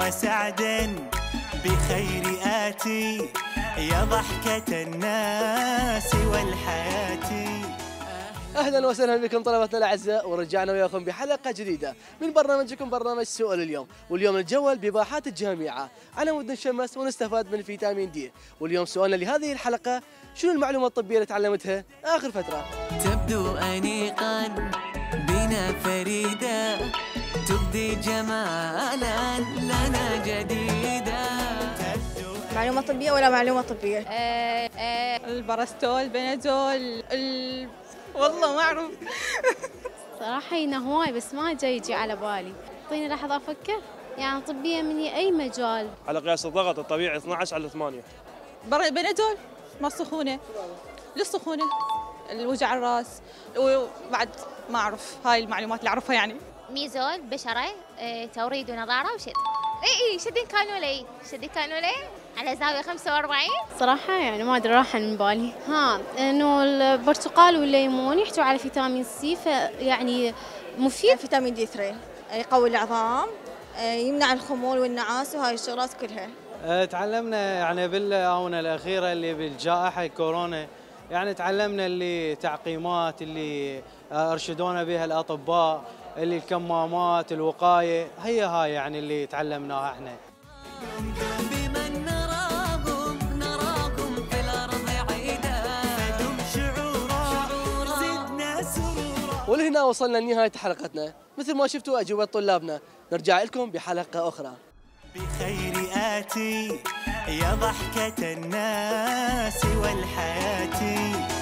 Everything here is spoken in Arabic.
وسعدا بخير آتي يا ضحكة الناس والحياة. اهلا وسهلا بكم طلبتنا الاعزاء، ورجعنا وياكم بحلقه جديده من برنامجكم برنامج سؤال اليوم، واليوم نتجول بباحات الجامعه على مود نشمس ونستفاد من الفيتامين دي. واليوم سؤالنا لهذه الحلقه: شنو المعلومات الطبيه اللي تعلمتها اخر فتره؟ تبدو انيقا بنا فريده، تبدي جمالا لنا جديده. معلومة طبية ولا معلومة طبية؟ البارستول، بنادول، والله ما أعرف. صراحة هنا هواي بس ما جاي يجي على بالي. اعطيني لحظة أفكر. يعني طبية من أي مجال؟ على قياس الضغط الطبيعي 12/8. بنادول ما السخونة، للسخونة، الوجع الراس، وبعد ما أعرف. هاي المعلومات اللي أعرفها يعني. ميزول، بشرة، توريد ونظارة وشد. اي شدين كانولي، شدين كانولي على زاوية 45. صراحة يعني ما أدري، راح من بالي. إنه البرتقال والليمون يحتوي على فيتامين سي، فيعني مفيد. فيتامين دي 3 يقوي العظام، يمنع الخمول والنعاس وهاي الشغلات كلها. تعلمنا يعني بالآونة الأخيرة اللي بالجائحة كورونا، يعني تعلمنا اللي تعقيمات اللي أرشدونا بها الأطباء، اللي الكمامات، الوقاية، هي هاي يعني اللي تعلمناها احنا. بمن نراكم في الأرض عيدا، فدم شعورا زدنا سرورا. ولهنا وصلنا لنهايه حلقتنا، مثل ما شفتوا اجوبه طلابنا. نرجع لكم بحلقه اخرى. بخير آتي يا ضحكة الناس والحياة.